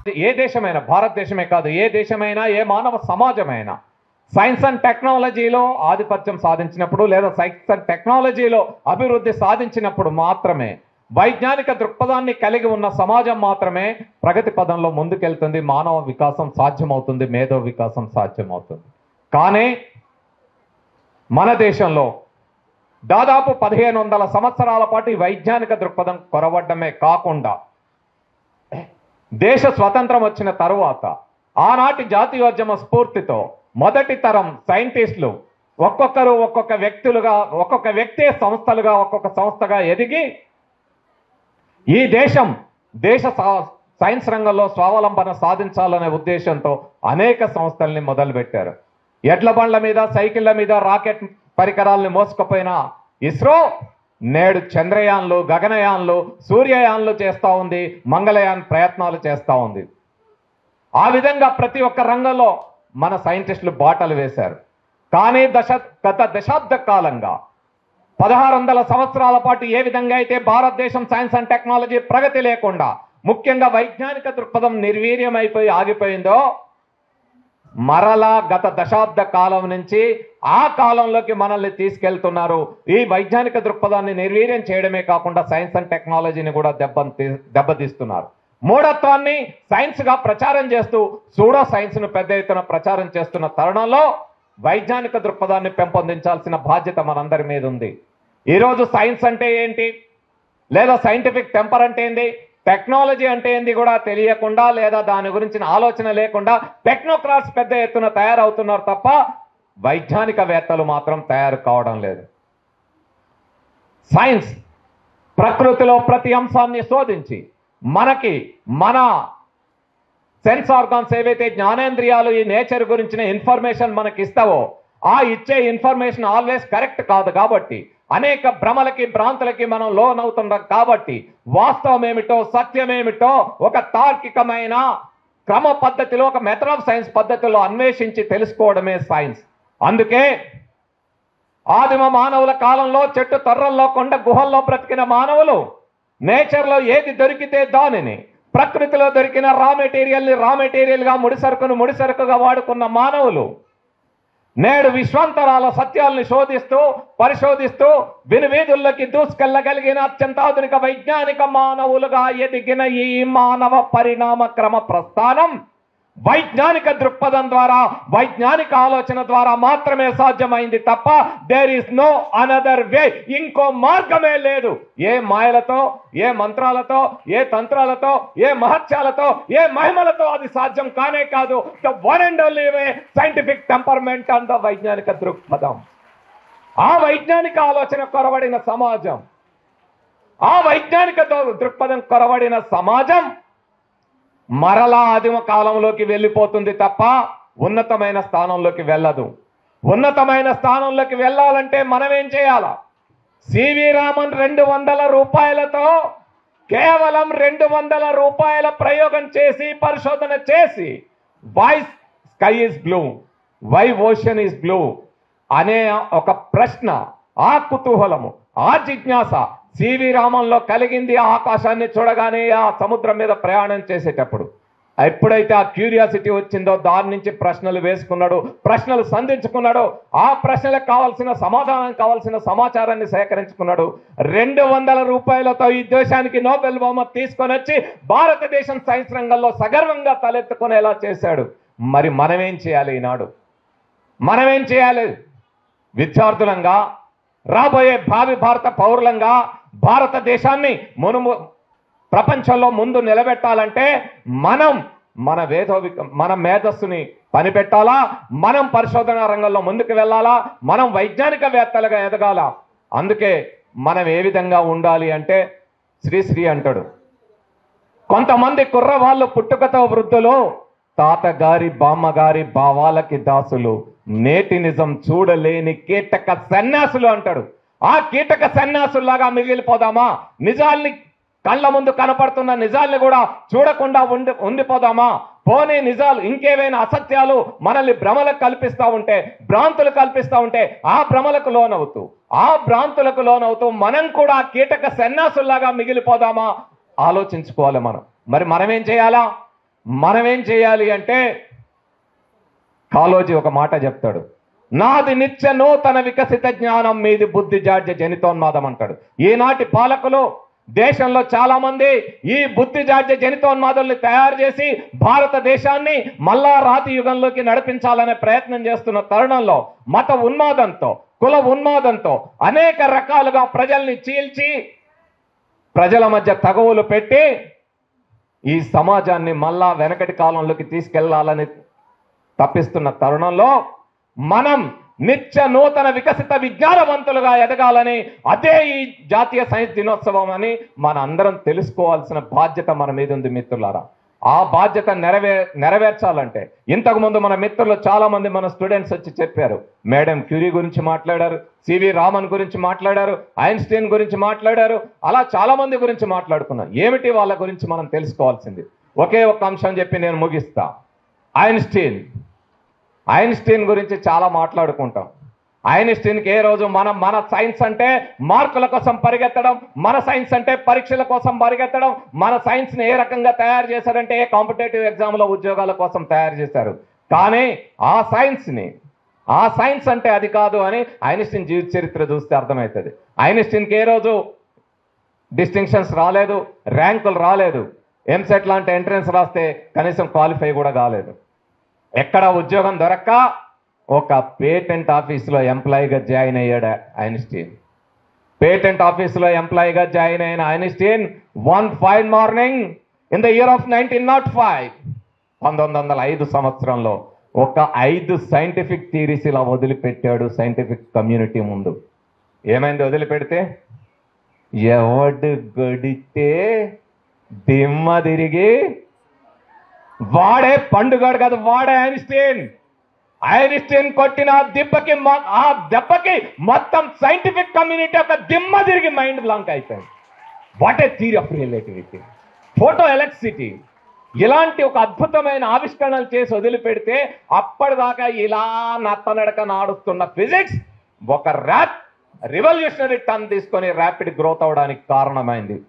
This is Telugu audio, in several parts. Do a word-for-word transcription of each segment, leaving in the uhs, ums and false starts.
ఏ దేశమైనా, భారతదేశమే కాదు, ఏ దేశమైనా, ఏ మానవ సమాజమైనా సైన్స్ అండ్ టెక్నాలజీలో ఆధిపత్యం సాధించినప్పుడు లేదా సైన్స్ అండ్ టెక్నాలజీలో అభివృద్ధి సాధించినప్పుడు మాత్రమే, వైజ్ఞానిక దృక్పథాన్ని కలిగి ఉన్న సమాజం మాత్రమే ప్రగతి పదంలో ముందుకెళ్తుంది, మానవ వికాసం సాధ్యమవుతుంది, మేధో వికాసం సాధ్యమవుతుంది. కానీ మన దేశంలో దాదాపు పదిహేను వందల సంవత్సరాల పాటు ఈ వైజ్ఞానిక దృక్పథం కొరవడమే కాకుండా దేశ స్వతంత్రం వచ్చిన తరువాత ఆనాటి జాతీయోద్యమ స్ఫూర్తితో మొదటి తరం సైంటిస్టులు ఒక్కొక్కరు ఒక్కొక్క వ్యక్తులుగా, ఒక్కొక్క వ్యక్తి సంస్థలుగా, ఒక్కొక్క సంస్థగా ఎదిగి ఈ దేశం దేశ సైన్స్ రంగంలో స్వావలంబన సాధించాలనే ఉద్దేశంతో అనేక సంస్థల్ని మొదలుపెట్టారు. ఎడ్ల బండ్ల మీద, సైకిళ్ల మీద రాకెట్ పరికరాలను మోసుకుపోయిన ఇస్రో నేడు చంద్రయాన్లు, గగనయాన్లు, సూర్యయాన్లు చేస్తూ ఉంది, మంగళయాన్ ప్రయత్నాలు చేస్తూ ఉంది. ఆ విధంగా ప్రతి ఒక్క రంగంలో మన సైంటిస్టులు బాటలు వేశారు. కానీ దశ గత దశాబ్ద కాలంగా పదహారు వందల సంవత్సరాల పాటు ఏ విధంగా అయితే భారతదేశం సైన్స్ అండ్ టెక్నాలజీ ప్రగతి లేకుండా, ముఖ్యంగా వైజ్ఞానిక దృక్పథం నిర్వీర్యమైపోయి ఆగిపోయిందో, మరలా గత దశాబ్ద కాలం నుంచి ఆ కాలంలోకి మనల్ని తీసుకెళ్తున్నారు. ఈ వైజ్ఞానిక దృక్పథాన్ని నిర్వీర్యం చేయడమే కాకుండా సైన్స్ అండ్ టెక్నాలజీని కూడా దెబ్బ దెబ్బతీస్తున్నారు. మూఢత్వాన్ని సైన్స్ గా ప్రచారం చేస్తూ సూడో సైన్స్ ను పెద్ద ఎత్తున ప్రచారం చేస్తున్న తరుణంలో వైజ్ఞానిక దృక్పథాన్ని పెంపొందించాల్సిన బాధ్యత మనందరి మీద ఉంది. ఈరోజు సైన్స్ అంటే ఏంటి, లేదా సైంటిఫిక్ టెంపర్ అంటే ఏంటి, టెక్నాలజీ అంటే ఏంది కూడా తెలియకుండా, లేదా దాని గురించిన ఆలోచన లేకుండా టెక్నోక్రాట్స్ పెద్ద ఎత్తున తయారవుతున్నారు తప్ప వైజ్ఞానికవేత్తలు మాత్రం తయారు కావడం లేదు. సైన్స్ ప్రకృతిలో ప్రతి అంశాన్ని శోధించి మనకి మన సెన్స్ ఆర్గాన్స్ ఏవైతే జ్ఞానేంద్రియాలు ఈ నేచర్ గురించిన ఇన్ఫర్మేషన్ మనకి ఇస్తావో, ఆ ఇచ్చే ఇన్ఫర్మేషన్ ఆల్వేస్ కరెక్ట్ కాదు కాబట్టి, అనేక భ్రమలకి భ్రాంతులకి మనం లోన్ అవుతున్నాం కాబట్టి, వాస్తవం ఏమిటో సత్యమేమిటో ఒక తార్కికమైన క్రమ పద్ధతిలో, ఒక మెథడ్ ఆఫ్ సైన్స్ పద్ధతిలో అన్వేషించి తెలుసుకోవడమే సైన్స్. అందుకే ఆదిమ మానవుల కాలంలో చెట్టు తర్రల్లో, కొండ గుహల్లో బ్రతికిన మానవులు నేచర్లో ఏది దొరికితే దానిని, ప్రకృతిలో దొరికిన రా మెటీరియల్ని రా మెటీరియల్గా, ముడిసరుకును ముడిసరుకుగా వాడుకున్న మానవులు నేడు విశ్వాంతరాల సత్యాల్ని శోధిస్తూ పరిశోధిస్తూ వినువీధుల్లోకి దూసుకెళ్లగలిగిన అత్యంత ఆధునిక వైజ్ఞానిక మానవులుగా ఎదిగిన ఈ మానవ పరిణామ క్రమ ప్రస్థానం వైజ్ఞానిక దృక్పథం ద్వారా, వైజ్ఞానిక ఆలోచన ద్వారా మాత్రమే సాధ్యమైంది తప్ప there is no another way, ఇంకో మార్గమే లేదు. ఏ మాయలతో, ఏ మంత్రాలతో, ఏ తంత్రాలతో, ఏ మహత్యాలతో, ఏ మహిమలతో అది సాధ్యం కానే కాదు. The one and only way scientific temperament and the వైజ్ఞానిక దృక్పథం. ఆ వైజ్ఞానిక ఆలోచన కొరవడిన సమాజం, ఆ వైజ్ఞానిక దృక్పథం కొరవడిన సమాజం మరలా ఆదిమ కాలంలోకి వెళ్ళిపోతుంది తప్ప ఉన్నతమైన స్థానంలోకి వెళ్ళదు. ఉన్నతమైన స్థానంలోకి వెళ్ళాలంటే మనం ఏం చేయాలా? సివి రామన్ రెండు వందల రూపాయలతో, కేవలం రెండు వందల రూపాయల ప్రయోగం చేసి, పరిశోధన చేసి, why sky is blue, why ocean is blue అనే ఒక ప్రశ్న, ఆ కుతూహలము, ఆ జిజ్ఞాస సివి రామన్లో కలిగింది. ఆ ఆకాశాన్ని చూడగానే, ఆ సముద్రం మీద ప్రయాణం చేసేటప్పుడు ఎప్పుడైతే ఆ క్యూరియాసిటీ వచ్చిందో దాని నుంచి ప్రశ్నలు వేసుకున్నాడు, ప్రశ్నలు సంధించుకున్నాడు, ఆ ప్రశ్నలకు కావాల్సిన సమాధానం, కావాల్సిన సమాచారాన్ని సేకరించుకున్నాడు. రెండు వందల రూపాయలతో ఈ దేశానికి నోబెల్ బహుమతి తీసుకొని వచ్చి భారతదేశం సైన్స్ రంగంలో సగర్వంగా తలెత్తుకునేలా చేశాడు. మరి మనమేం చేయాలి? ఈనాడు మనమేం చేయాలి? విద్యార్థులంగా, రాబోయే భావి భారత పౌరులంగా భారతదేశాన్ని మునుము ప్రపంచంలో ముందు నిలబెట్టాలంటే మనం మన వేదో మన మేధస్సుని పనిపెట్టాలా, మనం పరిశోధన రంగంలో ముందుకు వెళ్ళాలా, మనం వైజ్ఞానికవేత్తలుగా ఎదగాల. అందుకే మనం ఏ విధంగా ఉండాలి అంటే, శ్రీశ్రీ అంటాడు, కొంతమంది కుర్రవాళ్ళు పుట్టుకతో వృద్ధులు, తాతగారి బామ్మగారి భావాలకి దాసులు, నేటి నిజం చూడలేని కీటక సన్యాసులు అంటాడు. ఆ కీటక సన్యాసుల్లాగా మిగిలిపోదామా? నిజాల్ని, కళ్ళ ముందు కనపడుతున్న నిజాల్ని కూడా చూడకుండా ఉండి ఉండిపోదామా? పోనీ నిజాలు, ఇంకేవైనా అసత్యాలు మనల్ని భ్రమలకు కల్పిస్తూ ఉంటే, భ్రాంతులు కల్పిస్తూ ఉంటే, ఆ భ్రమలకు లోనవుతూ, ఆ భ్రాంతులకు లోనవుతూ మనం కూడా కీటక సన్యాసుల్లాగా మిగిలిపోదామా? ఆలోచించుకోవాలి మనం. మరి మనమేం చేయాలా? మనమేం చేయాలి అంటే, కాళోజీ ఒక మాట చెప్తాడు, నాది నిత్య నూతన వికసిత జ్ఞానం, మీది బుద్ధి జాడ్య జనితోన్మాదం అంటాడు. ఈనాటి పాలకులు దేశంలో చాలా మంది ఈ బుద్ధి జాడ్య జనితోన్మాదుల్ని తయారు చేసి భారతదేశాన్ని మళ్ళా రాతి యుగంలోకి నడిపించాలనే ప్రయత్నం చేస్తున్న తరుణంలో మత ఉన్మాదంతో, కుల ఉన్మాదంతో అనేక రకాలుగా ప్రజల్ని చీల్చి ప్రజల మధ్య తగవులు పెట్టి ఈ సమాజాన్ని మళ్ళా వెనకటి కాలంలోకి తీసుకెళ్లాలని తప్పిస్తున్న తరుణంలో మనం నిత్య నూతన వికసిత విజ్ఞానవంతులుగా ఎదగాలని, అదే ఈ జాతీయ సైన్స్ దినోత్సవం అని మన అందరం తెలుసుకోవాల్సిన బాధ్యత మన మీద ఉంది మిత్రులారా. ఆ బాధ్యత నెరవే నెరవేర్చాలంటే ఇంతకుముందు మన మిత్రులు చాలా మంది మన స్టూడెంట్స్ వచ్చి చెప్పారు. మేడం క్యూరీ గురించి మాట్లాడారు, సివి రామన్ గురించి మాట్లాడారు, ఐన్స్టీన్ గురించి మాట్లాడారు, అలా చాలా మంది గురించి మాట్లాడుకున్నారు. ఏమిటి వాళ్ళ గురించి మనం తెలుసుకోవాల్సింది? ఒకే ఒక అంశం చెప్పి నేను ముగిస్తా. ఐన్స్టీన్ ఐన్స్టీన్ గురించి చాలా మాట్లాడుకుంటాం. ఐన్స్టీన్కి ఏ రోజు మనం మన సైన్స్ అంటే మార్కుల కోసం పరిగెత్తడం, మన సైన్స్ అంటే పరీక్షల కోసం పరిగెత్తడం, మన సైన్స్ని ఏ రకంగా తయారు చేశారంటే ఏ కాంపిటేటివ్ ఎగ్జామ్లో ఉద్యోగాల కోసం తయారు చేశారు. కానీ ఆ సైన్స్ని ఆ సైన్స్ అంటే అది కాదు అని ఐన్స్టీన్ జీవిత చరిత్ర చూస్తే అర్థమవుతుంది. ఐన్స్టీన్కి ఏ రోజు డిస్టింక్షన్స్ రాలేదు, ర్యాంకులు రాలేదు, ఎంసెట్ లాంటి ఎంట్రన్స్ రాస్తే కనీసం క్వాలిఫై కూడా కాలేదు. ఎక్కడ ఉద్యోగం దొరక్క ఒక పేటెంట్ ఆఫీసులో ఎంప్లాయీగా జాయిన్ అయ్యాడు ఐన్స్టీన్. పేటెంట్ ఆఫీసులో ఎంప్లాయీగా జాయిన్ అయిన Einstein one fine morning in the year of nineteen nought five పంతొమ్మిది వందల ఐదు సంవత్సరంలో ఒక ఐదు సైంటిఫిక్ థియరీస్ ఇలా వదిలిపెట్టాడు సైంటిఫిక్ కమ్యూనిటీ ముందు. ఏమైంది వదిలిపెడితే? ఎవడు గడితే దిమ్మ తిరిగి వాడే పండుగాడు కాదు, వాడే ఐన్స్టీన్. ఐన్స్టీన్ కొట్టిన దెబ్బకి ఆ దెబ్బకి మొత్తం సైంటిఫిక్ కమ్యూనిటీ ఒక దిమ్మ తిరిగి మైండ్ బ్లాంక్ అయిపోయింది. What a theory of relativity, photo electricity, ఇలాంటి ఒక అద్భుతమైన ఆవిష్కరణలు చేసి వదిలిపెడితే అప్పటిదాకా ఇలా నత్తనడక నాడుస్తున్న ఫిజిక్స్ ఒక ర్యాప్ రివల్యూషనరీ టర్న్ తీసుకొని ర్యాపిడ్ గ్రోత్ అవడానికి కారణమైంది.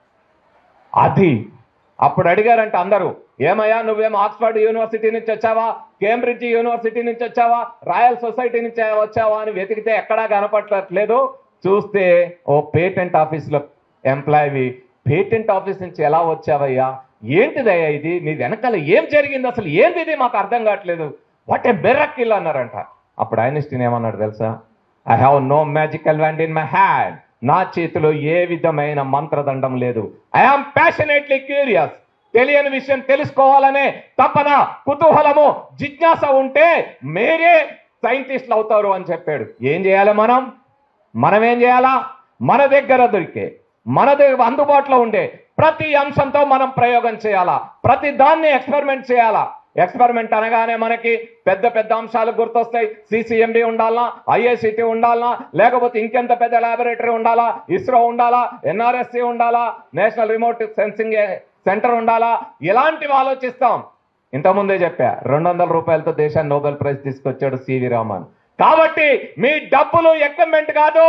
అది అప్పుడు అడిగారంటే అందరూ, ఏమయ్యా నువ్వేమో ఆక్స్ఫర్డ్ యూనివర్సిటీ నుంచి వచ్చావా, కేంబ్రిడ్జ్ యూనివర్సిటీ నుంచి వచ్చావా, రాయల్ సొసైటీ నుంచి వచ్చావా అని వెతికితే ఎక్కడా కనపడట్లేదు. చూస్తే ఓ పేటెంట్ ఆఫీస్లో ఎంప్లాయీ, పేటెంట్ ఆఫీస్ నుంచి ఎలా వచ్చావయ్యా, ఏంటిదయ్యా ఇది, నీ వెనకాల ఏం జరిగింది, అసలు ఏంది ఇది మాకు అర్థం కావట్లేదు, వాట్ ఏ మిరకిల్ అన్నారంట. అప్పుడు ఐన్స్టీన్ ఏమన్నాడు తెలుసా? I have no magical wand in my hand, నా చేతిలో ఏ విధమైన మంత్రదండం లేదు. ఐఆమ్ ప్యాషనేట్లీ క్యూరియస్, తెలియని విషయం తెలుసుకోవాలనే తపన, కుతూహలము, జిజ్ఞాస ఉంటే మీరే సైంటిస్టులు అవుతారు అని చెప్పాడు. ఏం చేయాలి మనం? మనం ఏం చేయాలా? మన దగ్గర దొరికే, మన దగ్గర అందుబాటులో ఉండే ప్రతి అంశంతో మనం ప్రయోగం చేయాలా, ప్రతి దాన్ని ఎక్స్పెరిమెంట్ చేయాలా. ఎక్స్పెరిమెంట్ అనగానే మనకి పెద్ద పెద్ద అంశాలు గుర్తొస్తాయి. సిసిఎండి ఉండాలా, ఐఐసిటి ఉండాలా, లేకపోతే ఇంకెంత పెద్ద ల్యాబొరేటరీ ఉండాలా, ఇస్రో ఉండాలా, ఎన్ఆర్ఎస్సి ఉండాలా, నేషనల్ రిమోట్ సెన్సింగ్ సెంటర్ ఉండాలా, ఇలాంటివి ఆలోచిస్తాం. ఇంతకుముందే చెప్పా, రెండు వందల రూపాయలతో దేశాన్ని నోబెల్ ప్రైజ్ తీసుకొచ్చాడు సివి రామన్. కాబట్టి మీ డబ్బులు ఎక్విప్మెంట్ కాదు.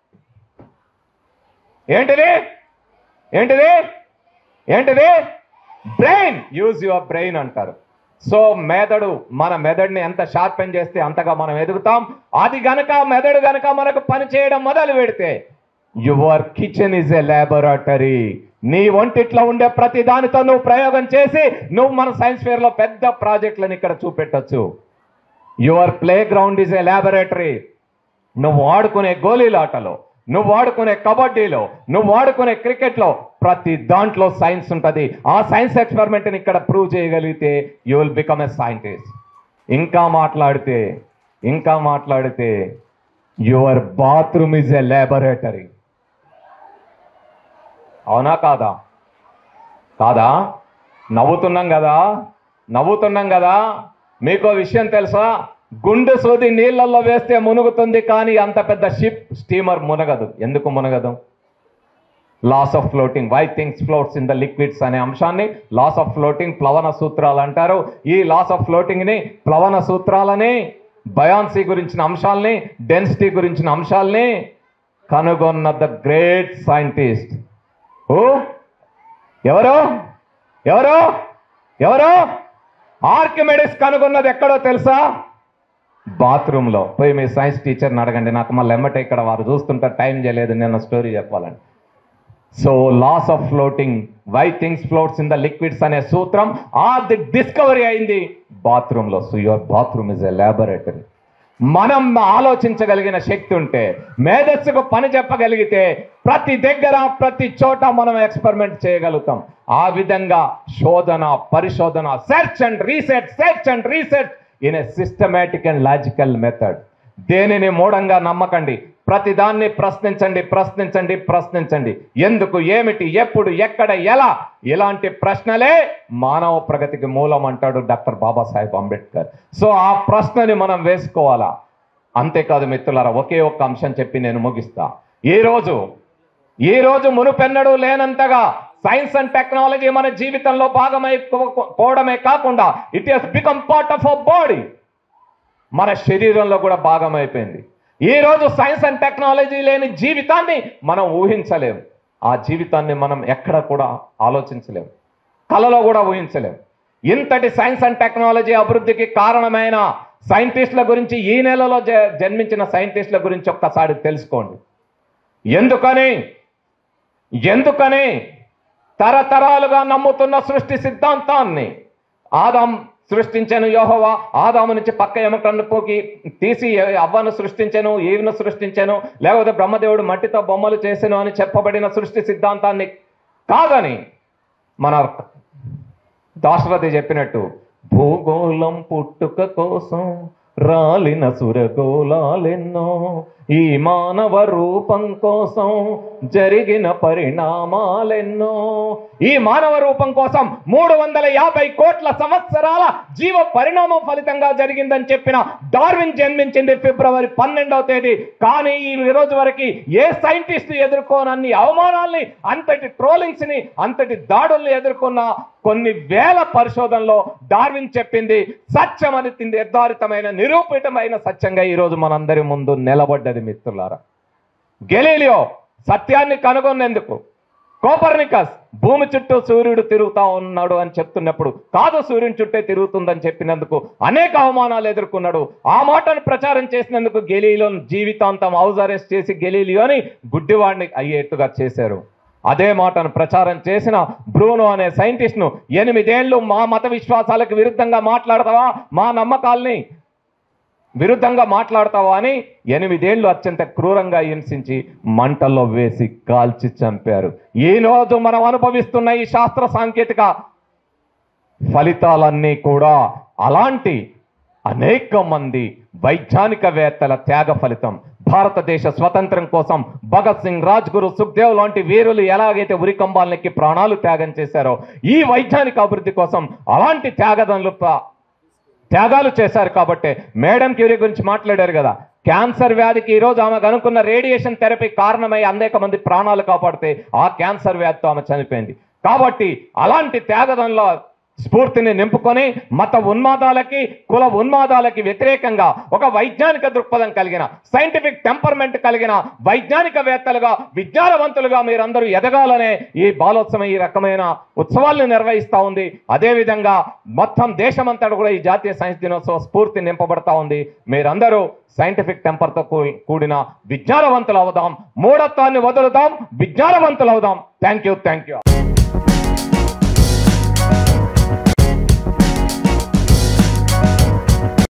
ఏంటిది ఏంటిది ఏంటిది బ్రెయిన్. యూజ్ యువర్ బ్రెయిన్ అంటారు. సో మెదడు, మన మెదడుని ఎంత షార్పెన్ చేస్తే అంతగా మనం ఎదుగుతాం. అది గనక మెదడు గనక మనకు పని చేయడం మొదలు పెడితే your kitchen is a laboratory. నీ ఒంటిట్లో ఉండే ప్రతి దానితో నువ్వు ప్రయోగం చేసి నువ్వు మన సైన్స్ ఫేర్ లో పెద్ద ప్రాజెక్టులను ఇక్కడ చూపెట్టచ్చు. Your playground is a laboratory. నువ్వు ఆడుకునే గోళీలాటలో, నువ్వు ఆడుకునే కబడ్డీలో, నువ్వు ఆడుకునే క్రికెట్లో ప్రతి దాంట్లో సైన్స్ ఉంటుంది. ఆ సైన్స్ ఎక్స్పెరిమెంట్ని ఇక్కడ ప్రూవ్ చేయగలిగితే you will become a scientist. ఇంకా మాట్లాడితే ఇంకా మాట్లాడితే your bathroom is a laboratory. అవునా కాదా? కాదా? నవ్వుతున్నాం కదా నవ్వుతున్నాం కదా మీకో విషయం తెలుసా? గుండె సోది నీళ్లలో వేస్తే మునుగుతుంది, కానీ అంత పెద్ద షిప్ స్టీమర్ మునగదు. ఎందుకు మునగదు? Laws of floating. Why things floats in the liquids అనే అంశాన్ని లాస్ ఆఫ్ ఫ్లోటింగ్, ప్లవన సూత్రాలు అంటారు. ఈ లాస్ ఆఫ్ ఫ్లోటింగ్ ని, ప్లవన సూత్రాలని, బయాన్సీ గురించిన అంశాలని, డెన్సిటీ గురించిన అంశాలని కనుగొన్న ద గ్రేట్ సైంటిస్ట్. ఓ ఎవరు ఎవరు ఎవరు? ఆర్కిమెడిస్ కనుగొన్నది ఎక్కడో తెలుసా? బాత్రూంలో. పోయి మీ సైన్స్ టీచర్ని అడగండి. నాకు మళ్ళీ ఎమ్మటే ఇక్కడ వారు చూస్తుంటే టైం చేయలేదు నిన్న స్టోరీ చెప్పాలని. So laws of floating, why things floats in the liquids అనే సూత్రం అది డిస్కవరీ అయింది బాత్రూంలో. So your bathroom is a laboratory. మనం ఆలోచించగలిగిన శక్తి ఉంటే, మేధస్సుకు పని చెప్పగలిగితే ప్రతి దగ్గర ప్రతి చోట మనం ఎక్స్పెరిమెంట్ చేయగలుగుతాం. ఆ విధంగా శోధన, పరిశోధన, search and research, search and research in a systematic and logical method. దేనిని మూఢంగా నమ్మకండి. ప్రతిదాన్ని ప్రశ్నించండి, ప్రశ్నించండి, ప్రశ్నించండి. ఎందుకు, ఏమిటి, ఎప్పుడు, ఎక్కడ, ఎలా, ఇలాంటి ప్రశ్నలే మానవ ప్రగతికి మూలం అంటాడు డాక్టర్ బాబాసాహెబ్ అంబేద్కర్. సో ఆ ప్రశ్నని మనం వేసుకోవాలా. అంతేకాదు మిత్రులారా, ఒకే ఒక్క అంశం చెప్పి నేను ముగిస్తా. ఈ రోజు ఈ రోజు మునుపెన్నడూ లేనంతగా సైన్స్ అండ్ టెక్నాలజీ మన జీవితంలో భాగమైపోవడమే కాకుండా it has become part of our body. మన శరీరంలో కూడా భాగమైపోయింది. ఈ రోజు సైన్స్ అండ్ టెక్నాలజీ లేని జీవితాన్ని మనం ఊహించలేము. ఆ జీవితాన్ని మనం ఎక్కడ కూడా ఆలోచించలేము, కలలో కూడా ఊహించలేము. ఇంతటి సైన్స్ అండ్ టెక్నాలజీ అభివృద్ధికి కారణమైన సైంటిస్టుల గురించి, ఈ నెలలో జన్మించిన సైంటిస్టుల గురించి ఒక్కసారి తెలుసుకోండి. ఎందుకని ఎందుకని తరతరాలుగా నమ్ముతున్న సృష్టి సిద్ధాంతాన్ని ఆదాం సృష్టించాను, యెహోవా ఆదాము నుంచి పక్క ఎముకను పోకి తీసి అవ్వను సృష్టించాను, ఈవును సృష్టించాను, లేకపోతే బ్రహ్మదేవుడు మట్టితో బొమ్మలు చేసాను అని చెప్పబడిన సృష్టి సిద్ధాంతాన్ని కాదని మన దాశరథి చెప్పినట్టు భూగోళం పుట్టుక కోసం రాలిన సురగోళాలెన్నో, ఈ మానవ రూపం కోసం జరిగిన పరిణామాలెన్నో. ఈ మానవ రూపం కోసం మూడు వందల యాభై కోట్ల సంవత్సరాల జీవ పరిణామం ఫలితంగా జరిగిందని చెప్పిన డార్విన్ జన్మించింది ఫిబ్రవరి పన్నెండవ తేదీ. కానీ ఈ రోజు వరకు ఏ సైంటిస్ట్ ఎదుర్కోనన్ని అవమానాల్ని, అంతటి ట్రోలింగ్స్ ని, అంతటి దాడుల్ని ఎదుర్కొన్న కొన్ని వేల పరిశోధనలో డార్విన్ చెప్పింది సత్యం అని నిర్ధారితమైన, నిరూపితమైన సత్యంగా ఈరోజు మనందరి ముందు నిలబడ్డది. మిత్రులారా, గెలీలియో సత్యాన్ని కనుగొన్నేందుకు, కోపర్నికస్ భూమి చుట్టూ సూర్యుడు తిరుగుతా ఉన్నాడు అని చెప్తున్నప్పుడు కాదు సూర్యుని చుట్టే తిరుగుతుందని చెప్పినందుకు అనేక అవమానాలు ఎదుర్కొన్నాడు. ఆ మాటను ప్రచారం చేసినందుకు గెలీలియోని జీవితాంతం హౌస్ అరెస్ట్ చేసి గెలీలియోని గుడ్డివాడిని అయ్యేట్టుగా చేశారు. అదే మాటను ప్రచారం చేసిన బ్రూనో అనే సైంటిస్ట్ ను ఎనిమిదేళ్లు మా మత విశ్వాసాలకు విరుద్ధంగా మాట్లాడతావా, మా నమ్మకాల్ని విరుద్ధంగా మాట్లాడతావా అని ఎనిమిదేళ్లు అత్యంత క్రూరంగా హింసించి మంటల్లో వేసి కాల్చి చంపారు. ఈ రోజు మనం అనుభవిస్తున్న ఈ శాస్త్ర సాంకేతిక ఫలితాలన్నీ కూడా అలాంటి అనేక మంది వైజ్ఞానికవేత్తల త్యాగ ఫలితం. భారతదేశ స్వతంత్రం కోసం భగత్ సింగ్, రాజ్ గురు, సుఖ్దేవ్ లాంటి వీరులు ఎలాగైతే ఉరికంబాలకి ప్రాణాలు త్యాగం చేశారో, ఈ వైజ్ఞానిక అభివృద్ధి కోసం అలాంటి త్యాగదనులు త్యాగాలు చేశారు. కాబట్టి మేడం క్యూరీ గురించి మాట్లాడారు కదా, క్యాన్సర్ వ్యాధికి ఈరోజు ఆమెకు అనుకున్న రేడియేషన్ థెరపీ కారణమై అనేక మంది ప్రాణాలు కాపాడితే ఆ క్యాన్సర్ వ్యాధితో ఆమె చనిపోయింది. కాబట్టి అలాంటి త్యాగదనుల స్ఫూర్తిని నింపుకొని మత ఉన్మాదాలకి, కుల ఉన్మాదాలకి వ్యతిరేకంగా ఒక వైజ్ఞానిక దృక్పథం కలిగిన, సైంటిఫిక్ టెంపర్మెంట్ కలిగిన వైజ్ఞానికవేత్తలుగా, విజ్ఞానవంతులుగా మీరందరూ ఎదగాలనే ఈ బాలోత్సవం ఈ రకమైన ఉత్సవాలను నిర్వహిస్తూ ఉంది. అదేవిధంగా మొత్తం దేశమంతటా కూడా ఈ జాతీయ సైన్స్ దినోత్సవ స్ఫూర్తి నింపబడతా ఉంది. మీరందరూ సైంటిఫిక్ టెంపర్తో కూడిన విజ్ఞానవంతులు అవుదాం, మూఢత్వాన్ని వదులుదాం, విజ్ఞానవంతులు అవుదాం. Thank you thank you